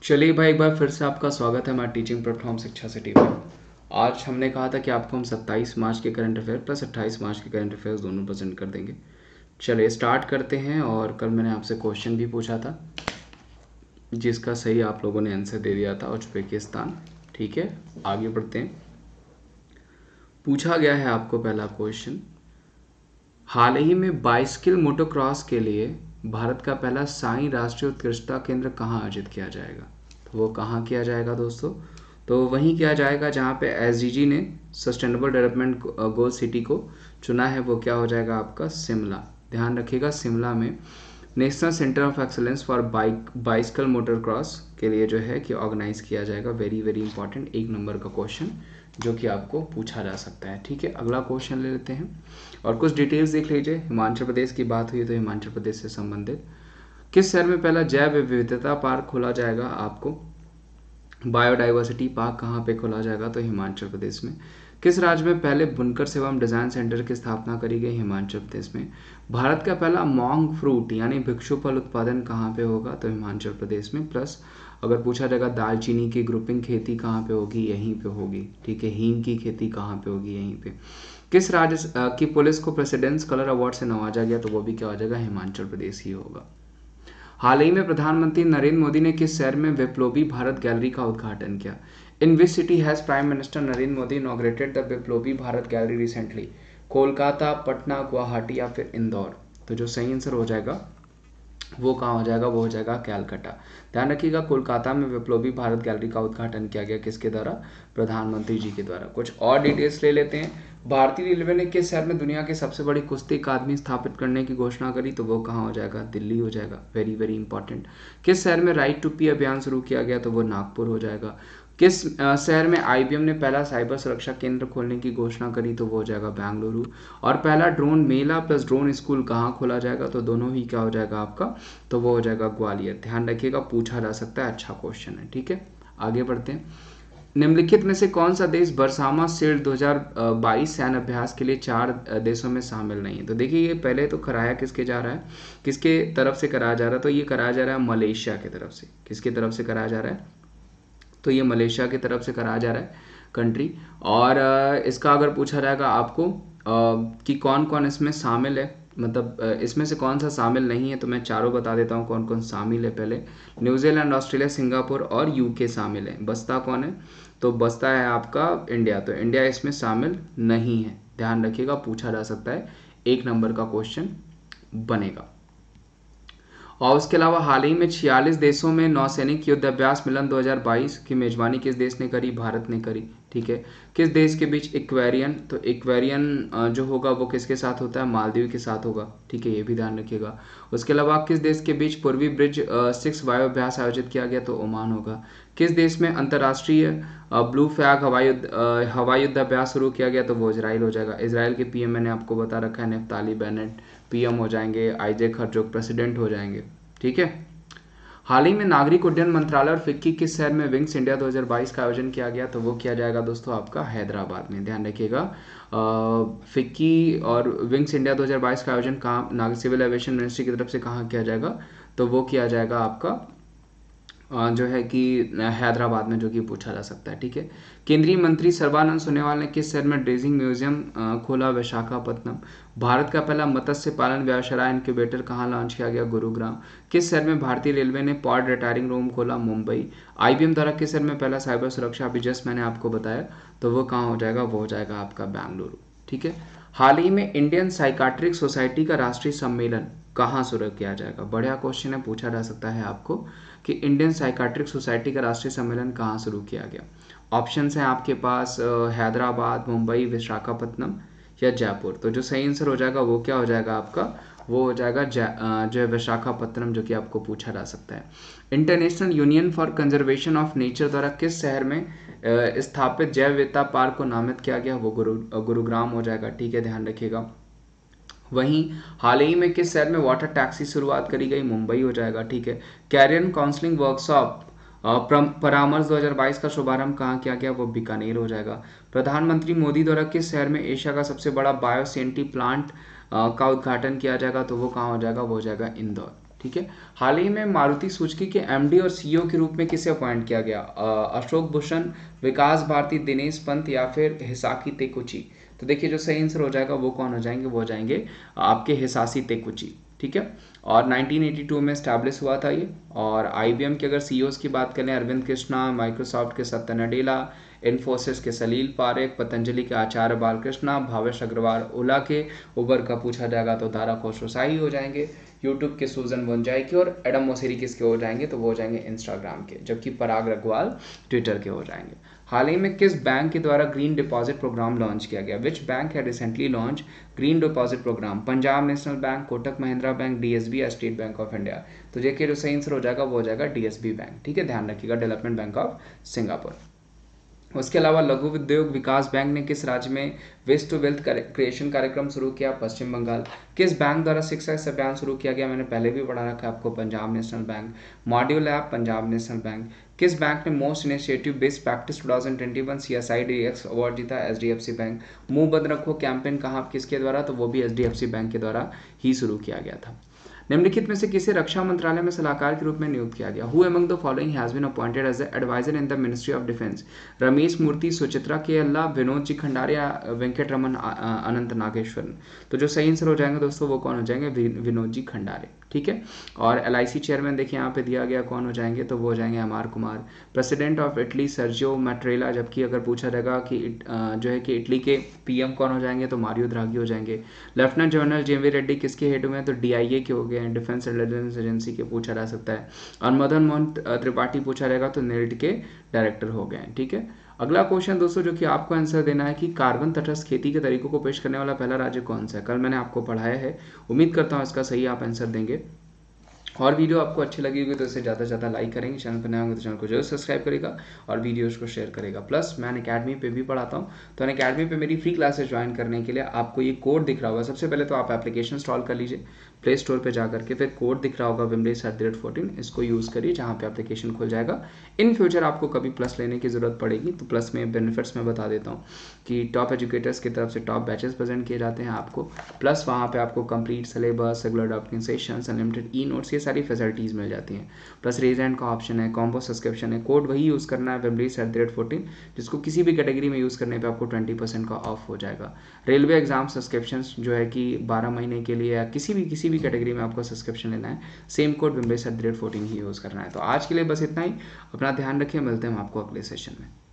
चलिए भाई, एक बार फिर से आपका स्वागत है हमारे टीचिंग प्लेटफॉर्म शिक्षा सिटी में। आज हमने कहा था कि आपको हम 27 मार्च के करंट अफेयर प्लस 28 मार्च के करंट अफेयर्स दोनों प्रेजेंट कर देंगे। चलिए स्टार्ट करते हैं। और कल मैंने आपसे क्वेश्चन भी पूछा था जिसका सही आप लोगों ने आंसर दे दिया था, उज्बेकिस्तान। ठीक है, आगे बढ़ते हैं। पूछा गया है आपको पहला क्वेश्चन, हाल ही में बाइसिकल मोटोक्रॉस के लिए भारत का पहला साई राष्ट्रीय उत्कृष्टता केंद्र कहाँ आयोजित किया जाएगा? तो वो कहाँ किया जाएगा दोस्तों? तो वहीं किया जाएगा जहाँ पे एसडीजी ने सस्टेनेबल डेवलपमेंट गोल सिटी को चुना है। वो क्या हो जाएगा आपका? शिमला। ध्यान रखिएगा, शिमला में national centre of excellence for bicycle motocross के लिए जो है कि ऑर्गेनाइज किया जाएगा। वेरी वेरी इंपॉर्टेंट, 1 नंबर का क्वेश्चन जो कि आपको पूछा जा सकता है। ठीक है, अगला क्वेश्चन ले लेते हैं और कुछ डिटेल्स देख लीजिए। हिमाचल प्रदेश की बात हुई तो हिमाचल प्रदेश से संबंधित किस शहर में पहला जैव विविधता पार्क खोला जाएगा? आपको बायोडाइवर्सिटी पार्क कहाँ पे खोला जाएगा? तो हिमाचल प्रदेश में। किस राज्य में पहले बुनकर एवं डिजाइन सेंटर की स्थापना करी गई? हिमाचल प्रदेश में। भारत का पहला मॉन्ग फ्रूट यानी भिक्षु फल उत्पादन कहाँ पे होगा? तो हिमाचल प्रदेश में। प्लस अगर पूछा जाएगा दालचीनी की ग्रुपिंग खेती कहाँ पे होगी? यहीं पे होगी। ठीक है, हींग की खेती कहाँ पे होगी? यहीं पे। किस राज्य की पुलिस को प्रेसिडेंट्स कलर अवार्ड से नवाजा गया? तो वो भी क्या हो जाएगा? हिमाचल प्रदेश ही होगा। हाल ही में प्रधानमंत्री नरेंद्र मोदी ने किस शहर में विप्लवी भारत गैलरी का उद्घाटन किया? In which city has prime minister Narendra Modi inaugurated the Viplavi Bharat gallery recently? Kolkata, Patna, Guwahati या फिर इंदौर? तो जो सही आंसर हो जाएगा वो कहाँ हो जाएगा? वो हो जाएगा कैलकाटा। ध्यान रखिएगा, कोलकाता में विप्लवी भारत गैलरी का उद्घाटन किया गया। किसके द्वारा? प्रधानमंत्री जी के द्वारा। कुछ और डिटेल्स ले लेते हैं। भारतीय रेलवे ने किस शहर में दुनिया की सबसे बड़ी कुश्ती अकादमी स्थापित करने की घोषणा करी? तो वो कहाँ हो जाएगा? दिल्ली हो जाएगा। Very very important. किस शहर में राइट टू पी अभियान शुरू किया गया? तो वो नागपुर हो जाएगा। किस शहर में आईबीएम ने पहला साइबर सुरक्षा केंद्र खोलने की घोषणा करी? तो वो हो जाएगा बेंगलुरु। और पहला ड्रोन मेला प्लस ड्रोन स्कूल कहाँ खोला जाएगा? तो दोनों ही क्या हो जाएगा आपका? तो वो हो जाएगा ग्वालियर। ध्यान रखिएगा, पूछा जा सकता है, अच्छा क्वेश्चन है। ठीक है, आगे बढ़ते हैं। निम्नलिखित में से कौन सा देश बरसामा शील्ड 2022 सैन्य अभ्यास के लिए 4 देशों में शामिल नहीं है? तो देखिए, ये पहले तो कराया किसके जा रहा है, किसके तरफ से कराया जा रहा है? तो ये कराया जा रहा है मलेशिया की तरफ से। किसकी तरफ से कराया जा रहा है? तो ये मलेशिया की तरफ से कराया जा रहा है कंट्री। और इसका अगर पूछा जाएगा आपको कि कौन कौन इसमें शामिल है, मतलब इसमें से कौन सा शामिल नहीं है, तो मैं चारों बता देता हूँ कौन कौन शामिल है। पहले न्यूजीलैंड, ऑस्ट्रेलिया, सिंगापुर और यूके शामिल है। बसता कौन है? तो बसता है आपका इंडिया। तो इंडिया इसमें शामिल नहीं है। ध्यान रखिएगा, पूछा जा सकता है, 1 नंबर का क्वेश्चन बनेगा। और उसके अलावा हाल ही में 46 देशों में नौसैनिक युद्ध अभ्यास मिलन 2022 की मेजबानी किस देश ने करी? भारत ने करी। ठीक है, किस देश के बीच इक्वेरियन? तो इक्वेरियन जो होगा वो किसके साथ होता है? मालदीव के साथ होगा। ठीक है, ये भी ध्यान रखिएगा। उसके अलावा किस देश के बीच पूर्वी ब्रिज 6 वायु अभ्यास आयोजित किया गया? तो ओमान होगा। किस देश में अंतर्राष्ट्रीय ब्लू फ्लैग हवाई युद्ध अभ्यास शुरू किया गया? तो वो इजराइल हो जाएगा। इजराइल के पीएम मैंने आपको बता रखा है, नेफ्ताली बेनेट पीएम हो जाएंगे, आइजैक हर्जोग प्रेसिडेंट हो जाएंगे। ठीक है, हाल ही में नागरिक उड्डयन मंत्रालय और फिक्की किस शहर में विंग्स इंडिया 2022 का आयोजन किया गया? तो वो किया जाएगा दोस्तों आपका हैदराबाद में। ध्यान रखिएगा, फिक्की और विंग्स इंडिया 2022 का आयोजन कहाँ, सिविल एविएशन मिनिस्ट्री की तरफ से कहाँ किया जाएगा? तो वो किया जाएगा आपका जो है कि हैदराबाद में, जो कि पूछा जा सकता है। ठीक है, केंद्रीय मंत्री सर्बानंद सोनोवाल ने किस शहर में ड्रेजिंग म्यूजियम खोला? विशाखापत्तनम। भारत का पहला मत्स्य पालन व्यवसाय इनक्यूबेटर कहाँ लॉन्च किया गया? गुरुग्राम। किस शहर में भारतीय रेलवे ने पॉड रिटायरिंग रूम खोला? मुंबई। आईबीएम द्वारा किस शहर में पहला साइबर सुरक्षा अभी जस्ट मैंने आपको बताया, तो वो कहाँ हो जाएगा? वो हो जाएगा आपका बेंगलुरु। ठीक है, हाल ही में इंडियन साइकाट्रिक सोसाइटी का राष्ट्रीय सम्मेलन कहाँ शुरू किया जाएगा? बढ़िया क्वेश्चन है, पूछा जा सकता है आपको कि इंडियन साइकाट्रिक सोसाइटी का राष्ट्रीय सम्मेलन कहाँ शुरू किया गया। ऑप्शंस हैं आपके पास हैदराबाद, मुंबई, विशाखापत्तनम या जयपुर। तो जो सही आंसर हो जाएगा वो क्या हो जाएगा आपका? वो हो जाएगा जो है विशाखापत्तनम, जो कि आपको पूछा जा सकता है। International Union for Conservation of Nature द्वारा किस शहर में स्थापित जैव विविधता पार्क को नामित किया गया? वो गुरुग्राम हो जाएगा। ठीक है, ध्यान रखिएगा। वहीं हाल ही में किस शहर में वाटर टैक्स की शुरुआत करी गई? मुंबई हो जाएगा। ठीक है, कैरियर काउंसलिंग वर्कशॉप परामर्श 2022 का शुभारंभ कहाँ किया गया? वो बीकानेर हो जाएगा। प्रधानमंत्री मोदी द्वारा किस शहर में एशिया का सबसे बड़ा बायो सीएनटी प्लांट का उद्घाटन किया जाएगा? तो वो कहाँ हो जाएगा? वो हो जाएगा इंदौर। ठीक है। हाल ही में मारुति सुजुकी के एमडी और सीईओ के रूप में किसे अपॉइंट किया गया? अशोक भूषण, विकास भारती, दिनेश पंत या फिर हिसाकी तेकुची? तो देखिए जो सही आंसर हो जाएगा वो कौन हो जाएंगे, वो हो जाएंगे आपके हिसाशी तेकुची, ठीक है। और 1982 में स्टैब्लिश हुआ था ये। और IBM के अगर CEOs की बात करें, अरविंद कृष्णा, माइक्रोसॉफ्ट के सत्य नडेला, इन्फोसिस के सलील पारेख, पतंजलि के आचार्य बालकृष्णा, भावेश अग्रवाल, ओला के उबर का पूछा जाएगा तो दारा खोसरोसाई हो जाएंगे, यूट्यूब के सूजन बंजाई के, और एडम मोसेरी किसके हो जाएंगे, तो वो हो जाएंगे इंस्टाग्राम के, जबकि पराग रघवाल ट्विटर के हो जाएंगे। हाल ही में किस बैंक के द्वारा ग्रीन डिपॉजिट प्रोग्राम लॉन्च किया गया? Which bank has recently launch green deposit program? Punjab National Bank, Kotak Mahindra bank, DSB या स्टेट बैंक ऑफ इंडिया? तो देखिए जो सही आंसर हो जाएगा वो हो जाएगा DSB बैंक, ठीक है, ध्यान रखिएगा, डेवलपमेंट बैंक ऑफ सिंगापुर। उसके अलावा लघु उद्योग विकास बैंक ने किस राज्य में वेस्ट टू वेल्थ क्रिएशन कार्यक्रम शुरू किया? पश्चिम बंगाल। किस बैंक द्वारा शिक्षा अभियान शुरू किया गया? मैंने पहले भी पढ़ा रखा है आपको, Punjab National Bank. Module app, Punjab National Bank. किस बैंक ने most initiative best practice 2021 CSI DX award जीता? HDFC bank. मुंह बंद रखो कैंपेन कहाँ किसके द्वारा? तो वो भी HDFC बैंक के द्वारा ही शुरू किया गया था। निम्नलिखित में से किसे रक्षा मंत्रालय में सलाहकार के रूप में नियुक्त किया गया? Who among the following has been appointed as adviser in the Ministry of Defence? Ramesh Murthy, Suchitra Kella, Vinod G Khandare, Venkat Raman, Anant Nageswaran? तो जो सही आंसर हो जाएंगे दोस्तों वो कौन हो जाएंगे? विनोद जी खंडारे, ठीक है। और LIC चेयरमैन देखिए यहाँ पे दिया गया कौन हो जाएंगे, तो वो हो जाएंगे Amar Kumar. President of Italy Sergio Mattarella, जबकि अगर पूछा जाएगा कि जो है कि इटली के PM कौन हो जाएंगे, तो मारियो द्राघी हो जाएंगे। लेफ्टिनेंट जनरल JV रेड्डी किसके हेड हुए हैं? तो DIA के हो गए हैं, डिफेंस इंटेलिजेंस एजेंसी के पूछा जा सकता है। और मदन मोहन त्रिपाठी पूछा जाएगा तो नेल्ड के डायरेक्टर हो गए हैं, ठीक है। अगला क्वेश्चन दोस्तों जो कि आपको आंसर देना है कि कार्बन तटस्थ खेती के तरीकों को पेश करने वाला पहला राज्य कौन सा है? कल मैंने आपको पढ़ाया है, उम्मीद करता हूँ इसका सही आप आंसर देंगे। और वीडियो आपको अच्छी लगी होगी तो इसे ज़्यादा से ज़्यादा लाइक करेंगे, चैनल पर नए होंगे तो चैनल को जरूर सब्सक्राइब करेगा और वीडियोज़ को शेयर करेगा। प्लस मैं अकेडमी पे भी पढ़ाता हूँ, तो अकेडमी पे मेरी फ्री क्लासेस ज्वाइन करने के लिए आपको ये कोड दिख रहा होगा। सबसे पहले तो आप एप्लीकेशन इंस्टॉल कर लीजिए प्ले स्टोर पे जा करके, फिर कोड दिख रहा होगा विमलेश@14, इसको यूज़ करिए, जहाँ पे एप्लीकेशन खुल जाएगा। इन फ्यूचर आपको कभी प्लस लेने की ज़रूरत पड़ेगी तो प्लस में बेनिफिट्स मैं बता देता हूँ कि टॉप एजुकेटर्स की तरफ से टॉप बैचेस प्रेजेंट किए जाते हैं आपको, प्लस वहाँ पे आपको complete syllabus, regular document sessions, unlimited e-notes, ये सारी फैसिलिटीज़ मिल जाती हैं। प्लस रेज एंड का ऑप्शन है, कॉम्बो सब्सक्रिप्शन है। कोड वही यूज़ करना है विमलेश@14, जिसको किसी भी कैटेगरी में यूज़ करने पर आपको 20% का ऑफ हो जाएगा। रेलवे एग्जाम सब्सक्रिप्शन जो है कि 12 महीने के लिए या किसी भी कैटेगरी में आपको सब्सक्रिप्शन लेना है, सेम कोड विमलेश@14 ही यूज़ करना है। तो आज के लिए बस इतना ही, अपना ध्यान रखिए, मिलते हैं हम आपको अगले सेशन में।